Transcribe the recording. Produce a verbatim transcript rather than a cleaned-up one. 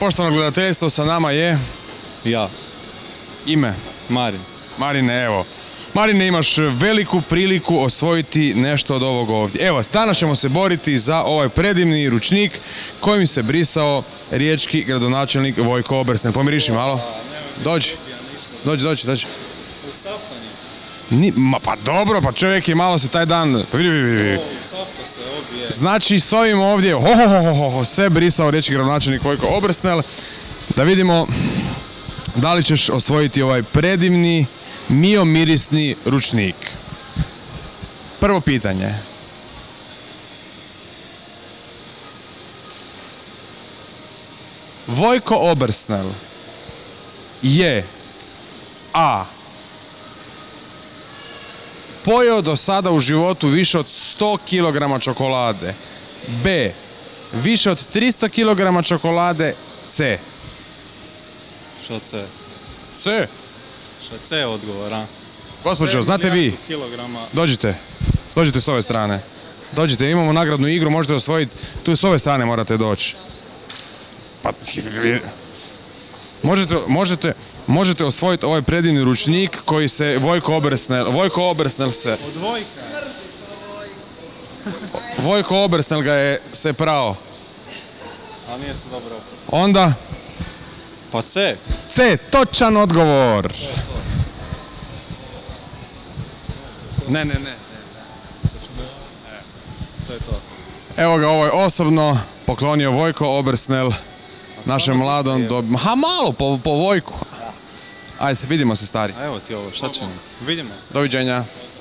Poštovano gledateljstvo, sa nama je... Ja. Ime? Marin. Marine, evo. Marine, imaš veliku priliku osvojiti nešto od ovog ovdje. Evo, danas ćemo se boriti za ovaj predivni ručnik kojim se brisao riječki gradonačelnik Vojko Obersnel. Pomiriši malo. Dođi. Dođi, dođi, dođi. Ni, ma pa dobro, pa čovjek je malo se taj dan... Pa vidi, vidi, vidi. Znači, s ovim ovdje, ho, ho, ho, ho, ho, se brisao riječki gradonačelnik Vojko Obersnel. Da vidimo da li ćeš osvojiti ovaj predivni, miomirisni ručnik. Prvo pitanje. Vojko Obersnel je A. Pojeo do sada u životu više od sto kilograma čokolade. B. Više od tristo kilograma čokolade. C. Što C? C. Što C je odgovor, a? Gospođo, znate vi? Dođite. Dođite s ove strane. Dođite, imamo nagradnu igru, možete osvojiti. Tu s ove strane morate doći. Pa... Možete, možete, možete osvojiti ovaj predivni ručnik koji se Vojko Obersnel... Vojko Obersnel se... Od Vojka. Vojko Obersnel ga je se prao. A nije se dobro. Onda? Pa C. C, točan odgovor. Ne, ne, ne. To je to. Evo ga, ovo je osobno poklonio Vojko Obersnel našem mladom dobi... Ha, malo po, po Vojku. Ajde, vidimo se, stari. A evo ti ovo, šta ćemo? Vidimo se. Doviđenja.